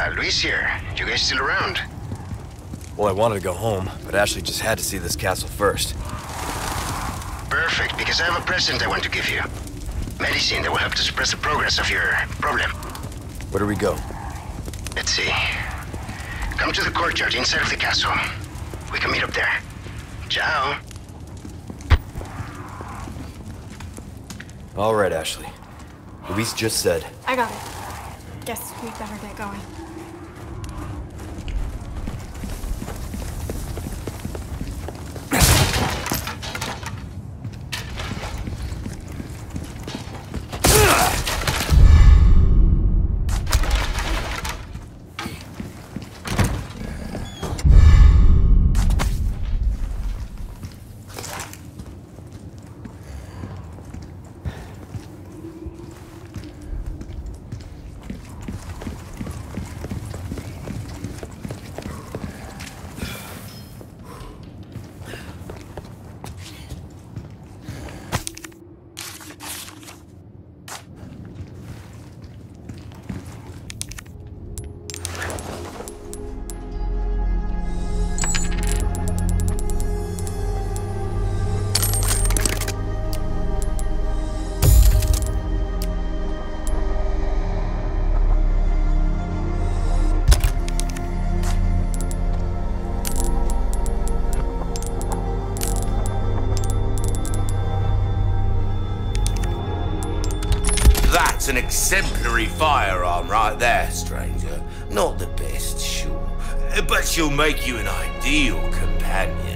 Luis here. You guys still around? Well, I wanted to go home, but Ashley just had to see this castle first. Perfect, because I have a present I want to give you. Medicine that will help to suppress the progress of your problem. Where do we go? Let's see. Come to the courtyard inside of the castle. We can meet up there. Ciao. All right, Ashley. Luis just said. I got it. Guess we better get going. That's an exemplary firearm right there, stranger. Not the best, sure, but she'll make you an ideal companion.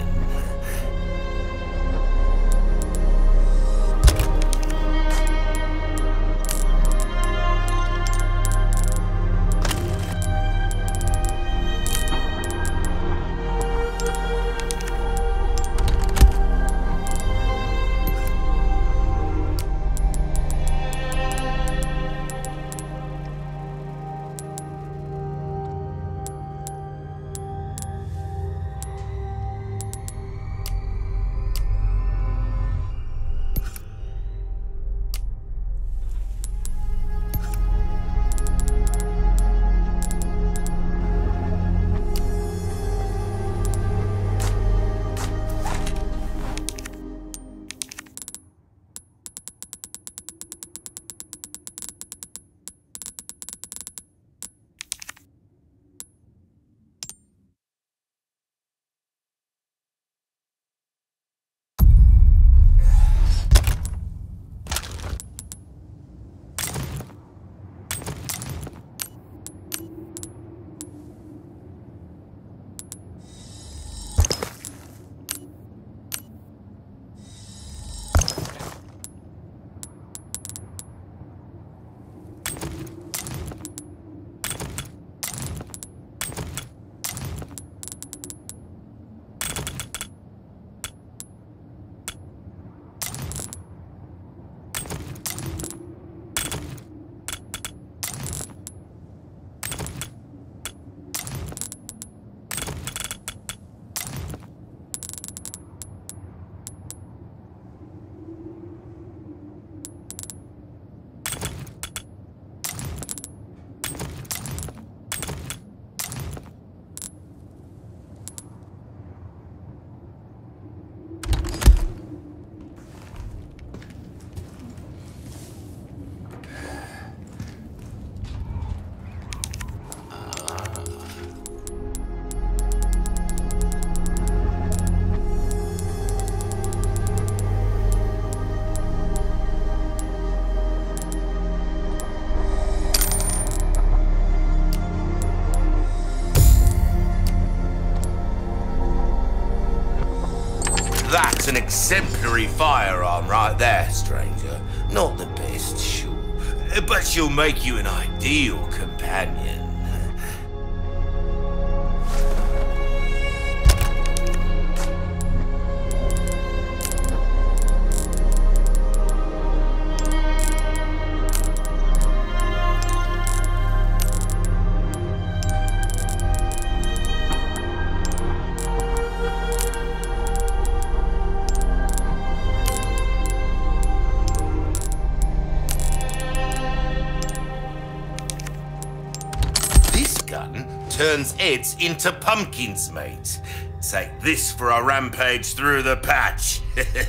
That's an exemplary firearm right there, stranger. Not the best, sure, but she'll make you an ideal companion. turns heads into pumpkins, mate. Take this for a rampage through the patch.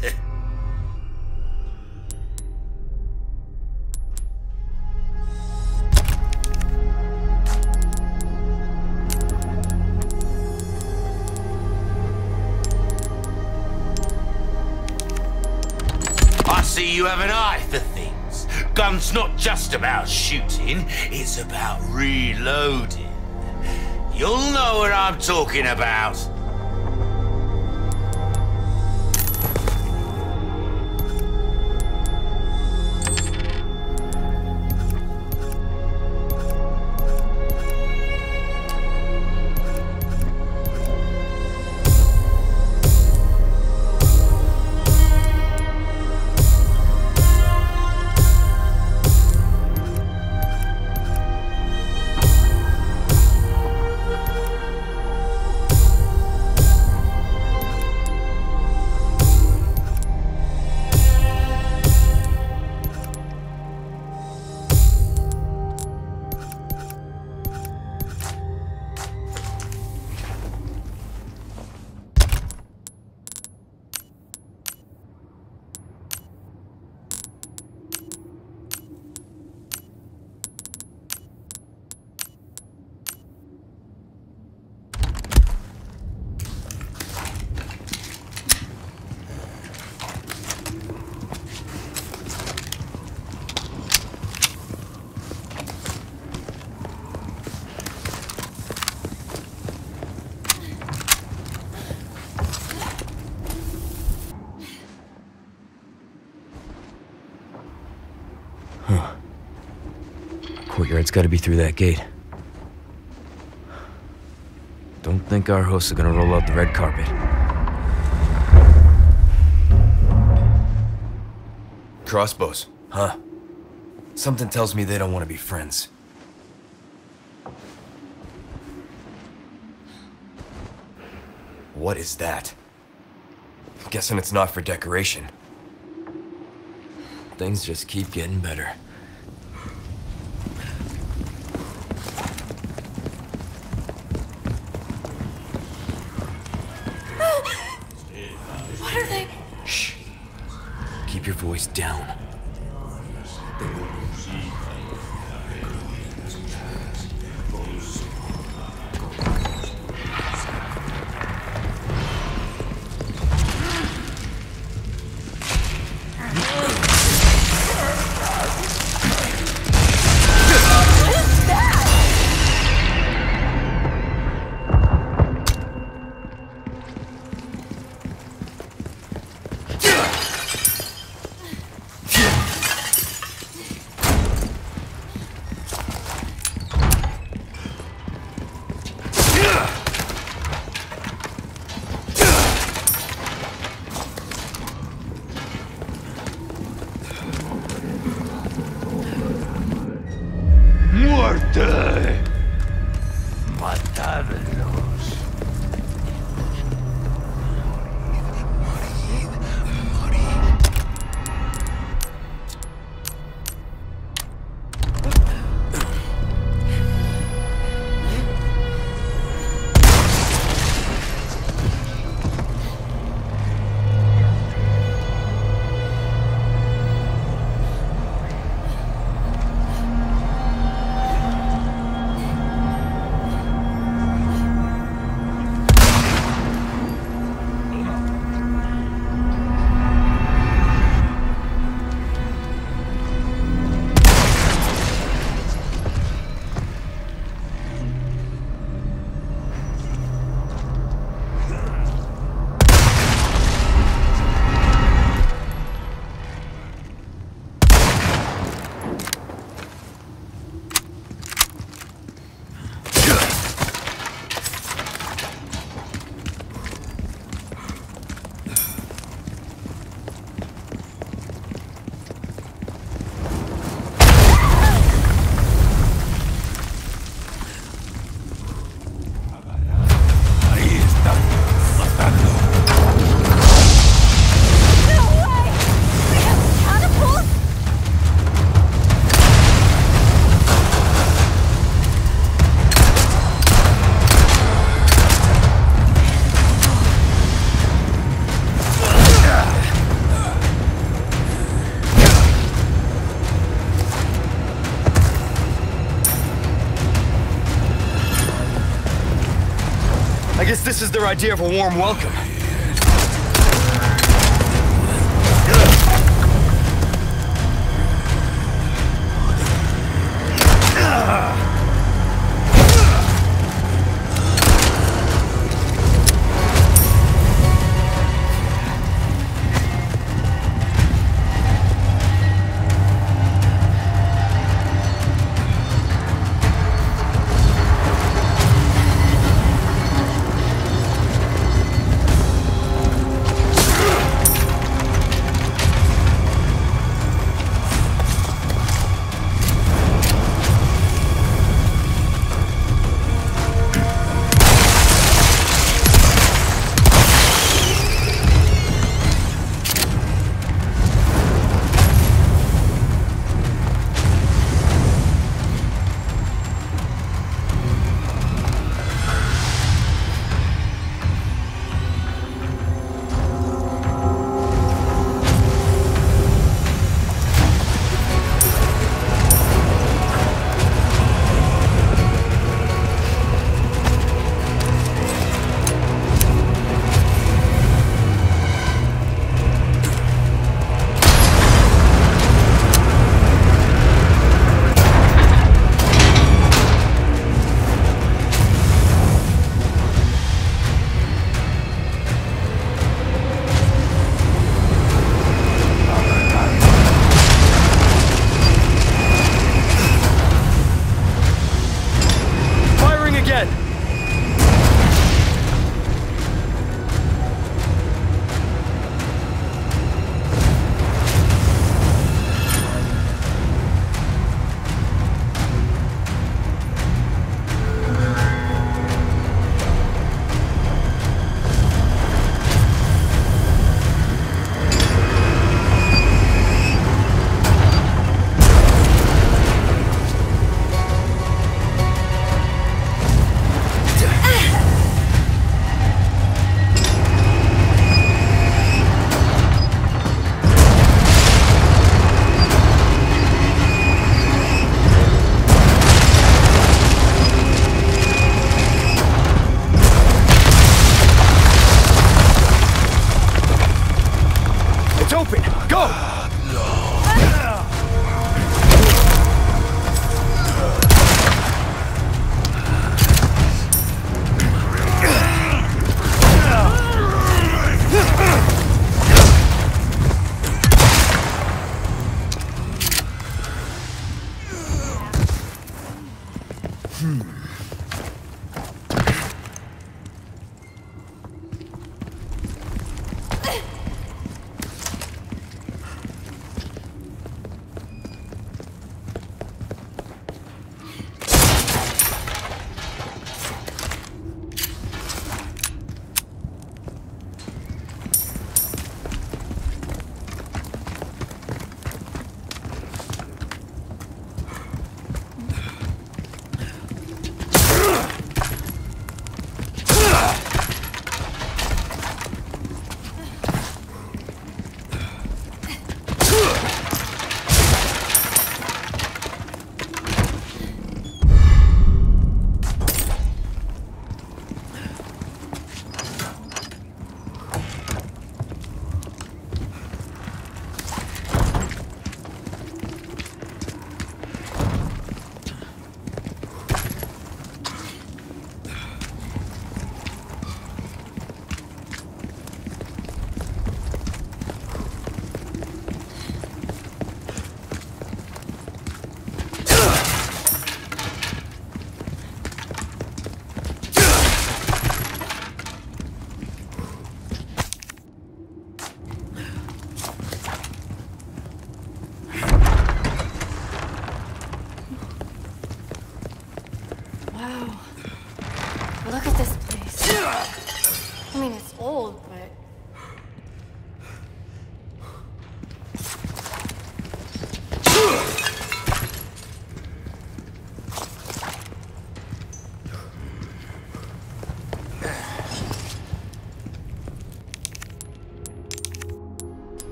I see you have an eye for things. Gun's not just about shooting, it's about reloading. You'll know what I'm talking about. Courtyard's gotta be through that gate. Don't think our hosts are gonna roll out the red carpet. Crossbows, huh? Something tells me they don't want to be friends. What is that? Guessing it's not for decoration. Things just keep getting better. What are they? Shh. Keep your voice down. Muerte. Matarlos. guess this is their idea of a warm welcome.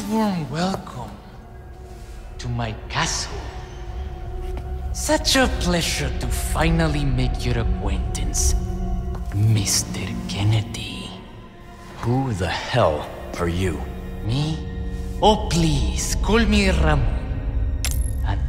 warm welcome to my castle. Such a pleasure to finally make your acquaintance, Mr. Kennedy. Who the hell are you? Me? Oh, please, call me Ramon. And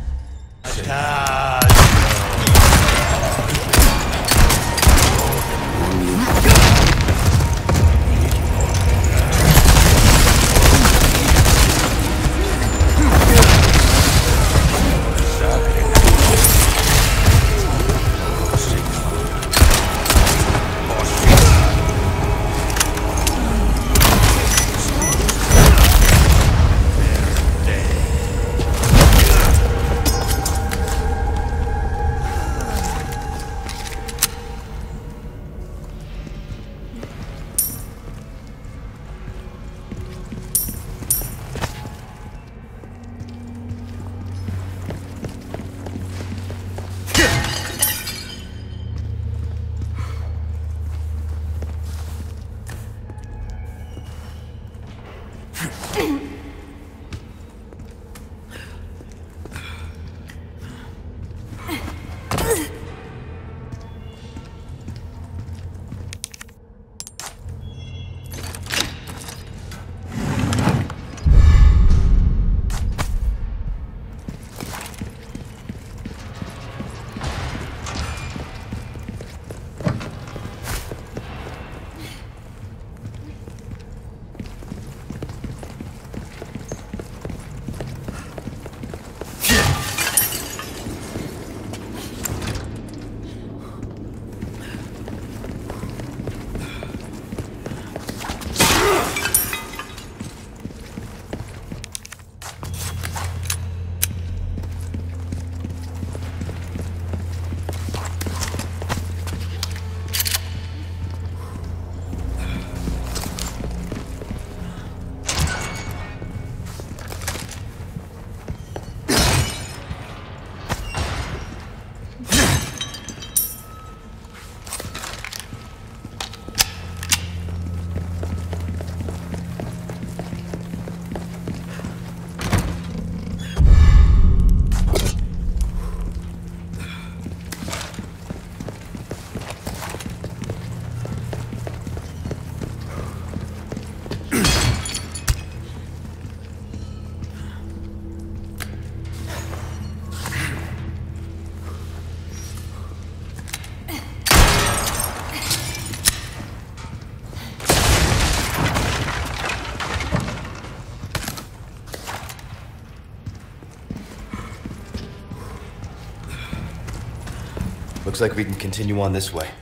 Looks like we can continue on this way.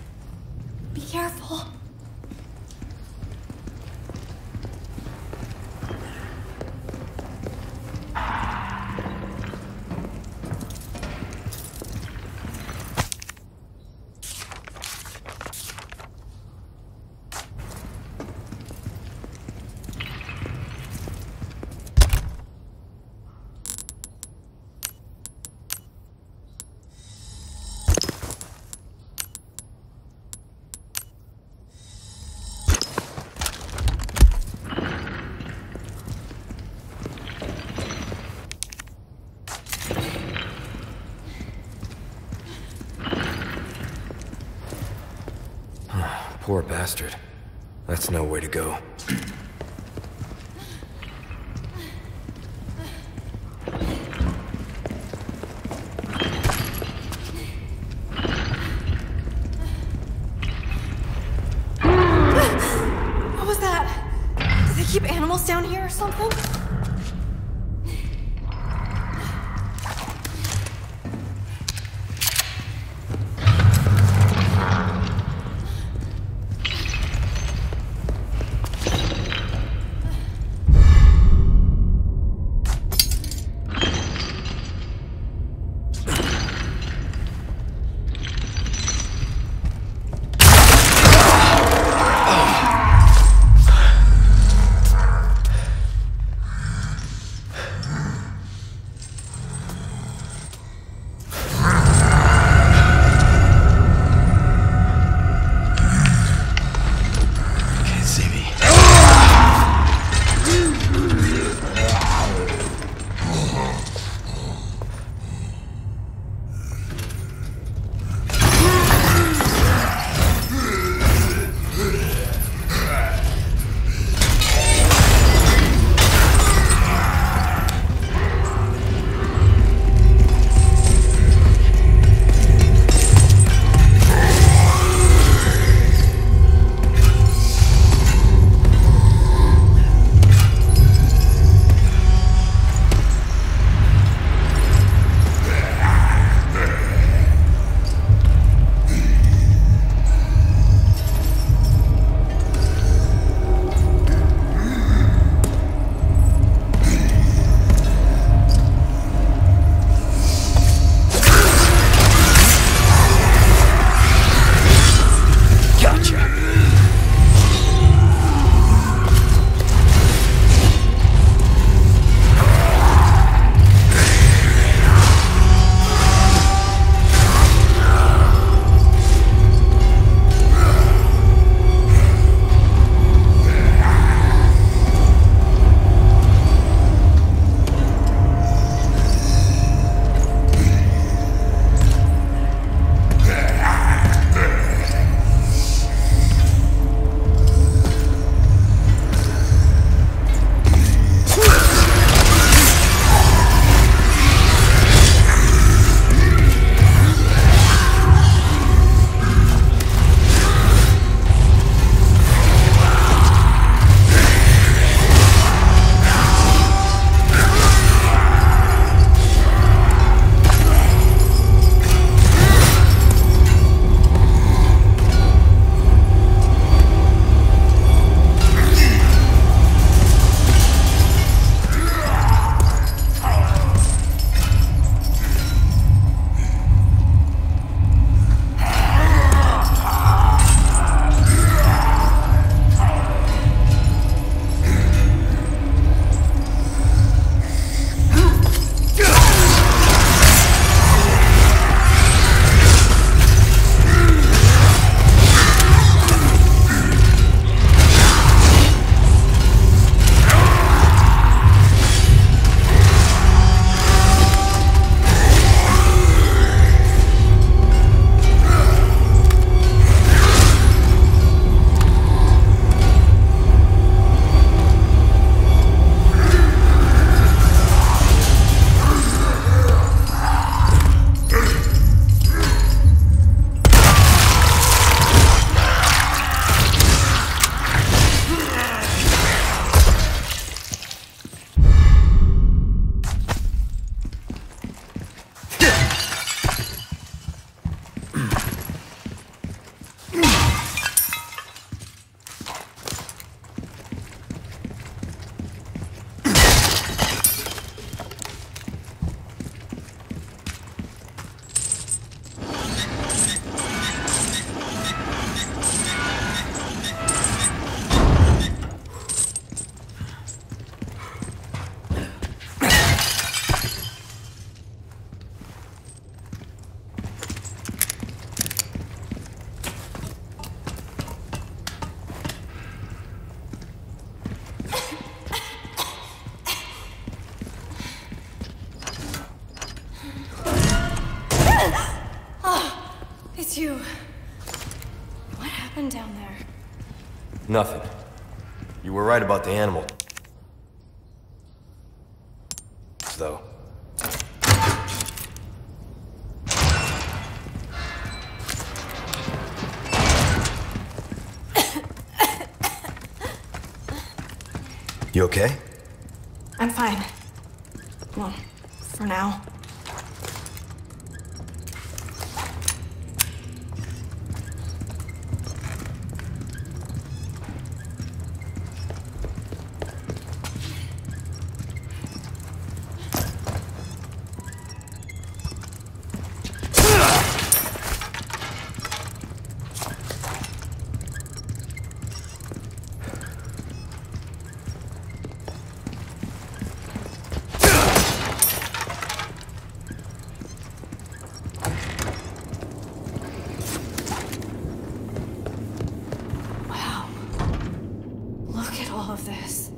Be careful. Poor bastard. That's no way to go. What was that? Did they keep animals down here or something? It's you. What happened down there? Nothing. You were right about the animal. Though. You okay? I'm fine. Well, for now. All of this.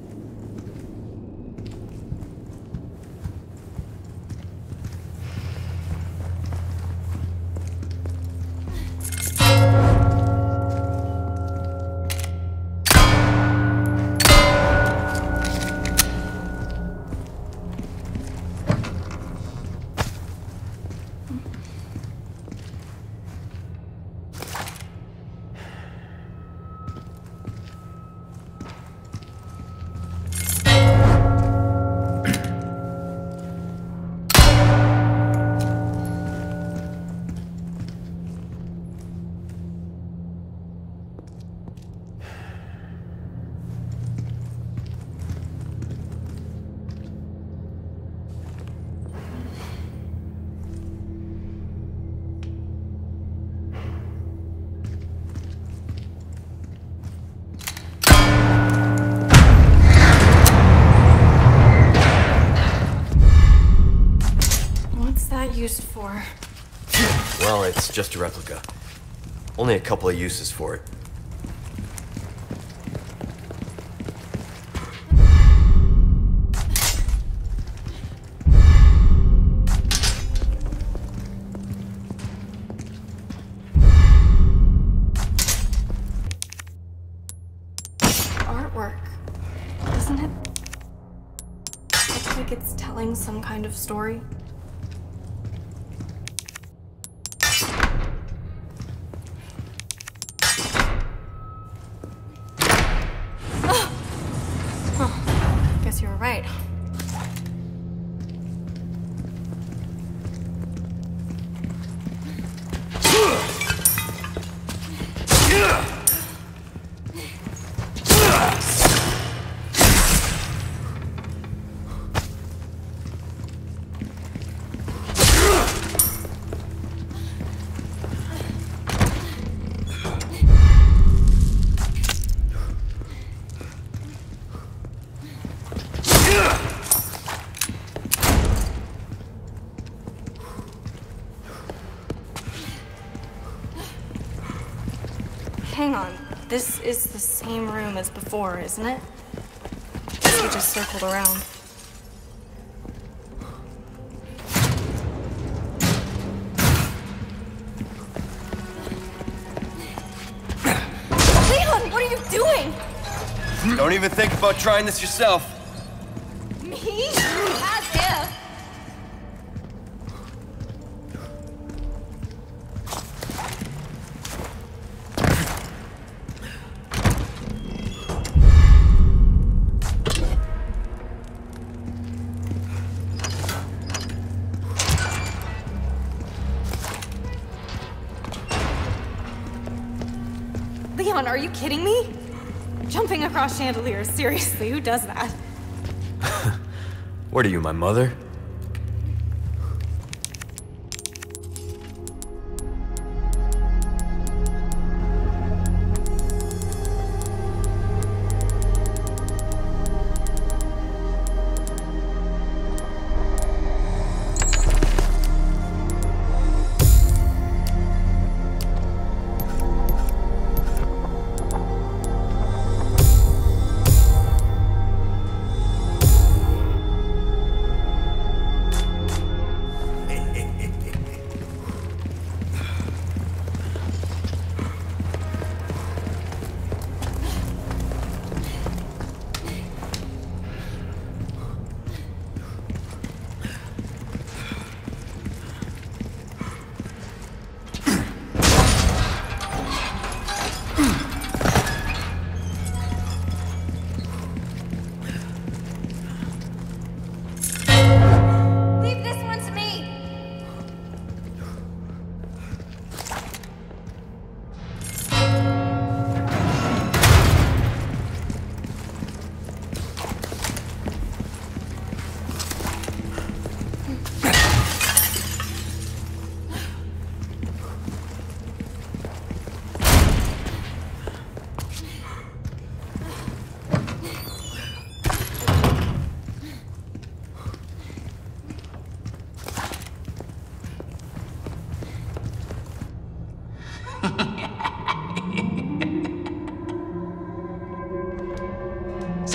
Used for? Well, it's just a replica. Only a couple of uses for it. Artwork, doesn't it? Looks like it's telling some kind of story. Guess you were right. Hang on, this is the same room as before, isn't it? Guess we just circled around. Leon, what are you doing? Don't even think about trying this yourself. Me? As if. Leon, are you kidding me? Jumping across chandeliers, seriously, who does that? What are you, my mother?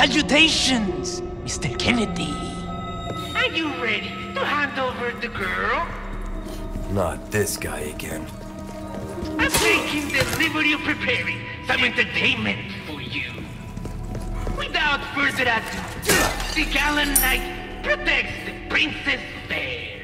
Salutations, Mr. Kennedy. Are you ready to hand over the girl? Not this guy again. I'm making delivery of preparing some entertainment for you. Without further ado, the gallant knight protects the princess fair.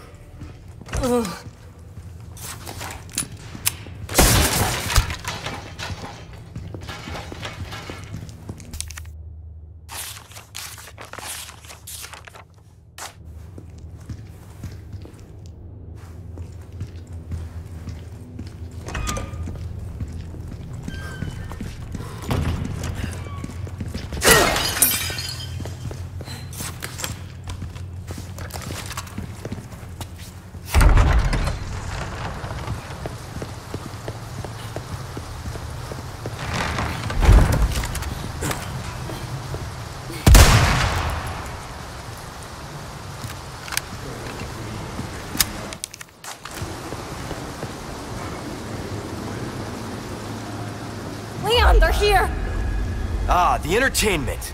Leon, they're here! Ah, the entertainment.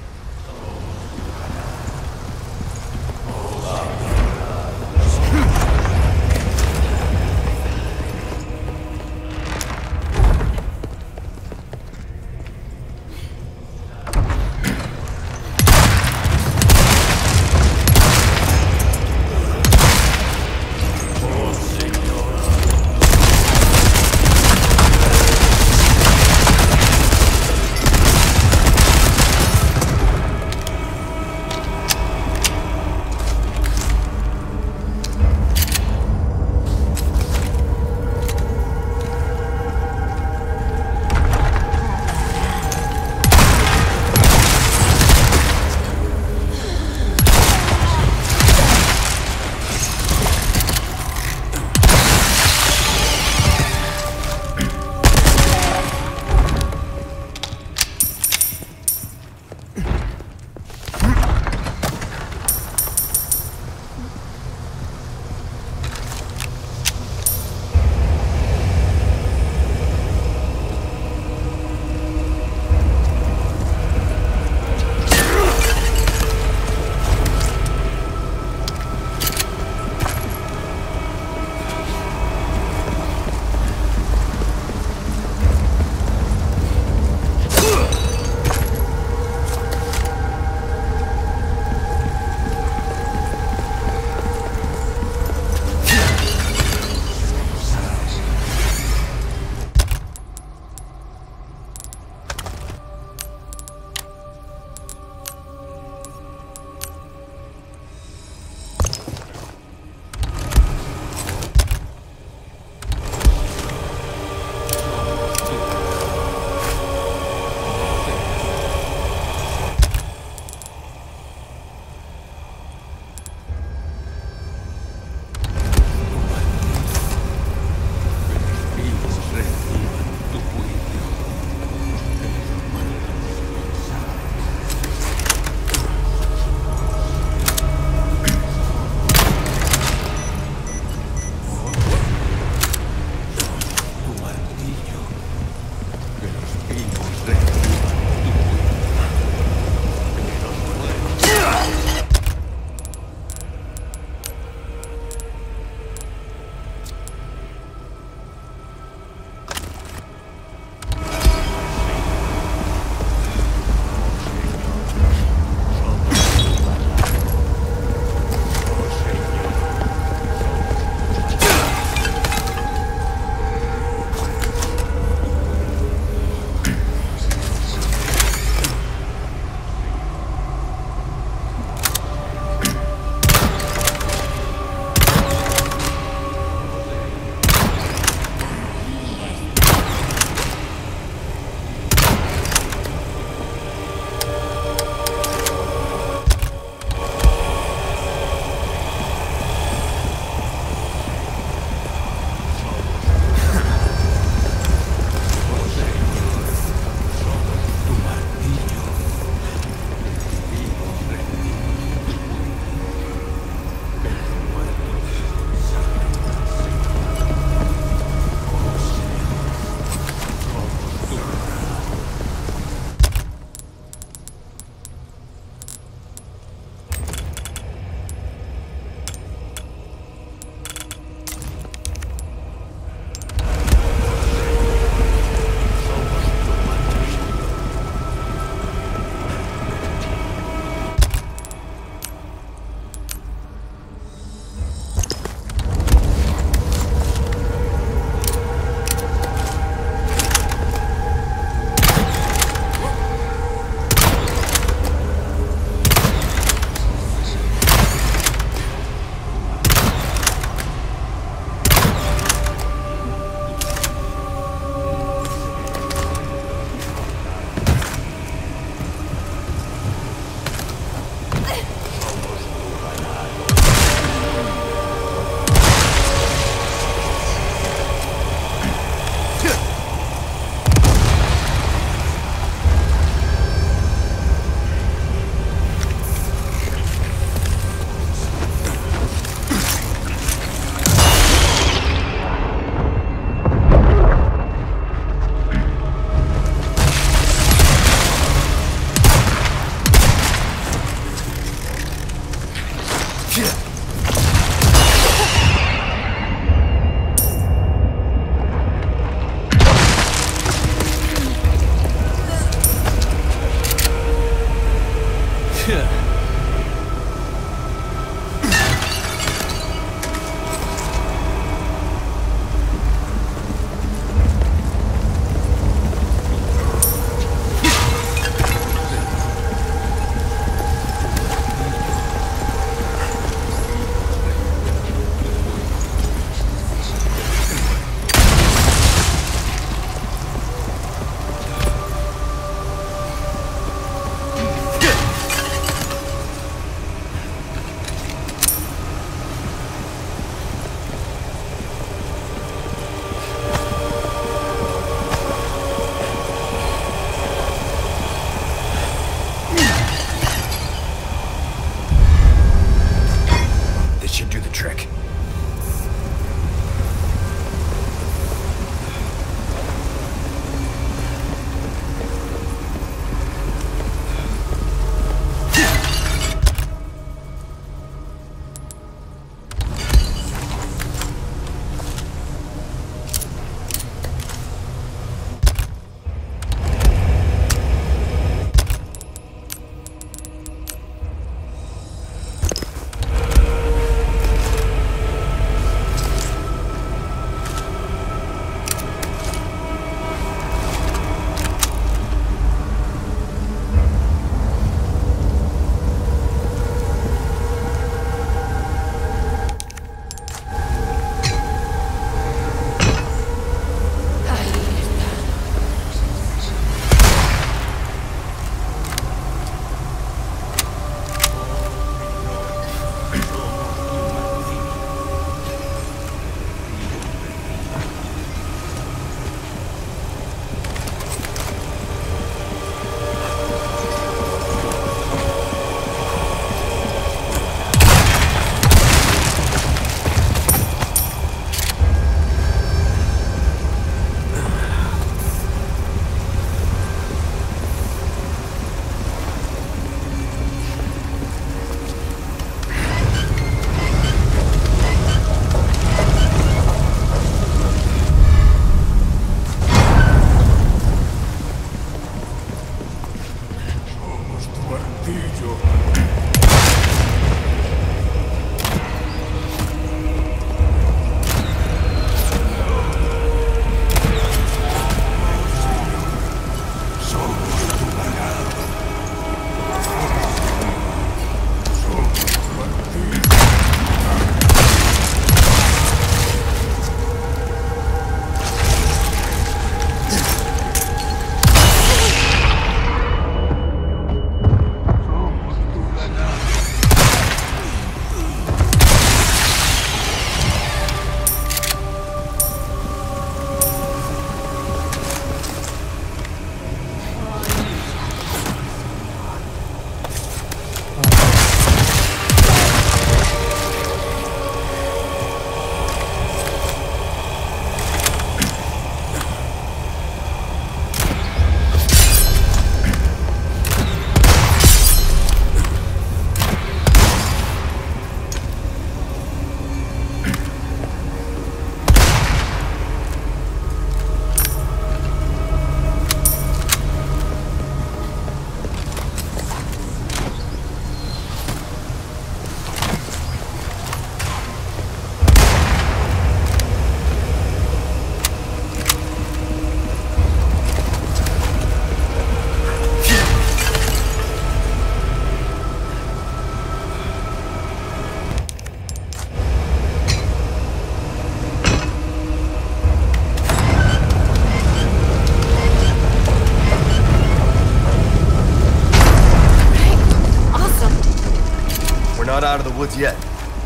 woods yet.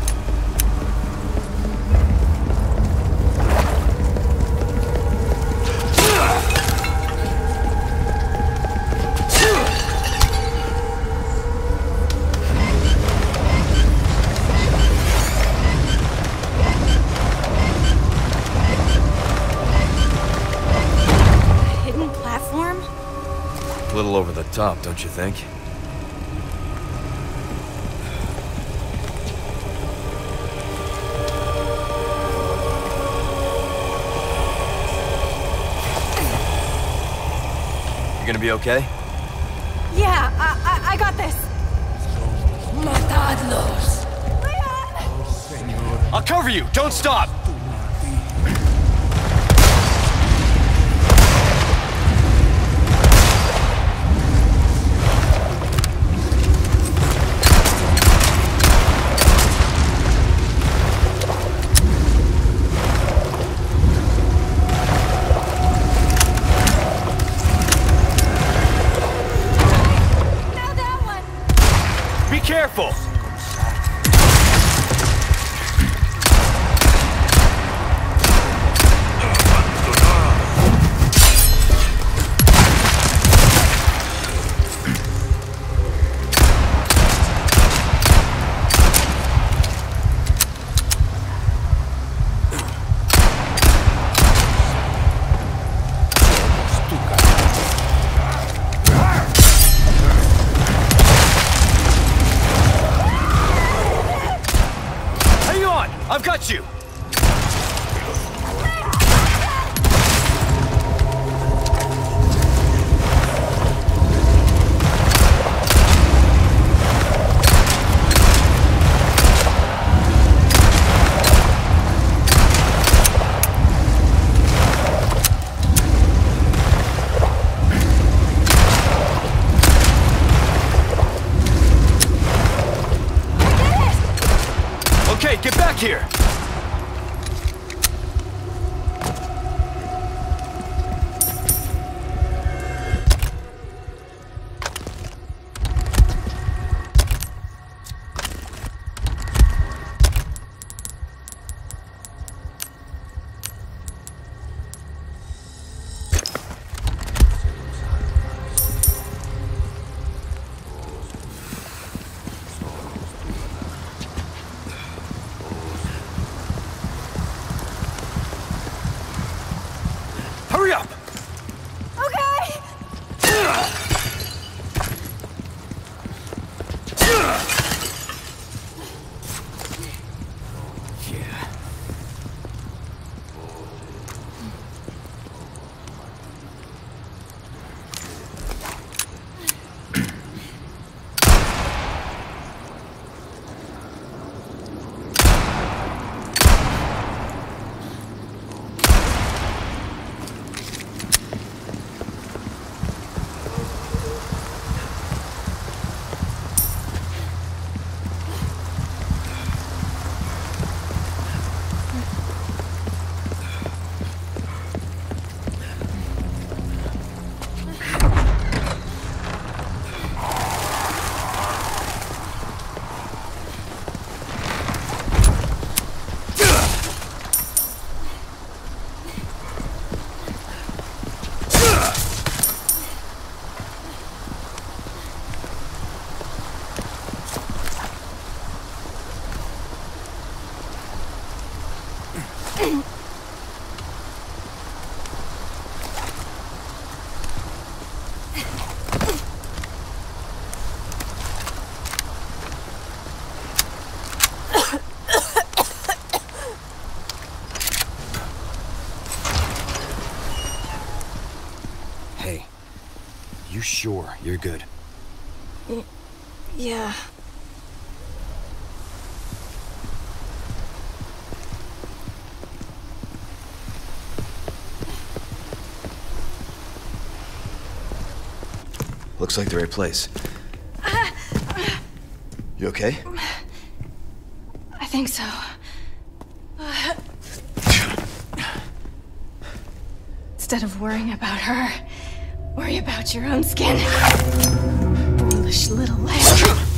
Hidden platform? A little over the top, don't you think? You gonna be okay? Yeah, I got this. Matadlos. Leon! I'll cover you! Don't stop! Now that one! Be careful! Hang on! I've got you! Okay, get back here! Hurry up! Okay! Yeah. Hey, you sure you're good? Yeah. Looks like the right place. You okay? I think so. Instead of worrying about her, worry about your own skin. Foolish little lamb.